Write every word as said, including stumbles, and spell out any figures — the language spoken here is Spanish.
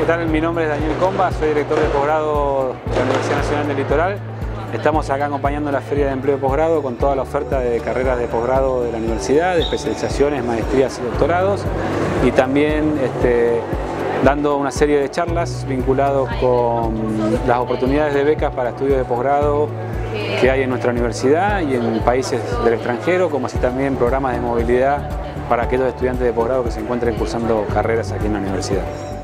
tal? Mi nombre es Daniel Comba, soy director de posgrado de la Universidad Nacional del Litoral. Estamos acá acompañando la Feria de Empleo de Posgrado con toda la oferta de carreras de posgrado de la universidad, de especializaciones, maestrías y doctorados, y también este, dando una serie de charlas vinculados con las oportunidades de becas para estudios de posgrado que hay en nuestra universidad y en países del extranjero, como así también programas de movilidad para aquellos estudiantes de posgrado que se encuentren cursando carreras aquí en la universidad.